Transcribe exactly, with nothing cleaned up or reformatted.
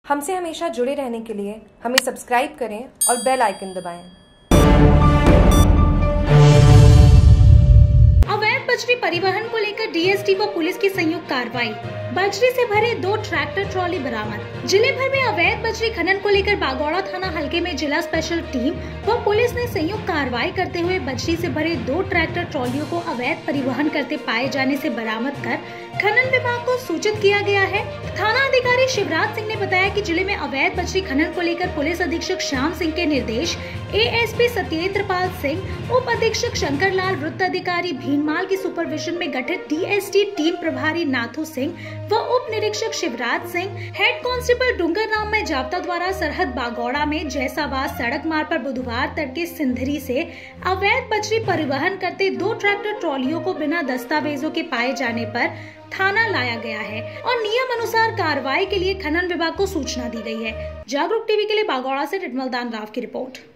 हमसे हमेशा जुड़े रहने के लिए हमें सब्सक्राइब करें और बेल आइकन दबाएं। अवैध बजरी परिवहन को लेकर डीएसटी व पुलिस की संयुक्त कार्रवाई। बजरी से भरे दो ट्रैक्टर ट्रॉली बरामद। जिले भर में अवैध बजरी खनन को लेकर बागौड़ा थाना हलके में जिला स्पेशल टीम व पुलिस ने संयुक्त कार्रवाई करते हुए बजरी से भरे दो ट्रैक्टर ट्रॉलियों को अवैध परिवहन करते पाए जाने से बरामद कर खनन विभाग को सूचित किया गया है। थाना अधिकारी शिवराज सिंह ने बताया कि जिले में अवैध बजरी खनन को लेकर पुलिस अधीक्षक श्याम सिंह के निर्देश, एएसपी सत्येंद्र पाल सिंह, उप अधीक्षक शंकर लाल, वृत्त अधिकारी भीनमाल की सुपरविजन में गठित डीएसटी टीम प्रभारी नाथू सिंह व उप निरीक्षक शिवराज सिंह, हेड कांस्टेबल डूंगर राम में जाप्ता द्वारा सरहद बागौड़ा में जैसाबाद सड़क मार्ग पर बुधवार तड़के सिंधरी से अवैध बजरी परिवहन करते दो ट्रैक्टर ट्रॉलियों को बिना दस्तावेजों के पाए जाने पर थाना लाया गया है और नियम अनुसार कार्रवाई के लिए खनन विभाग को सूचना दी गई है। जागरूक टीवी के लिए बागौड़ा से रिटमल दान राव की रिपोर्ट।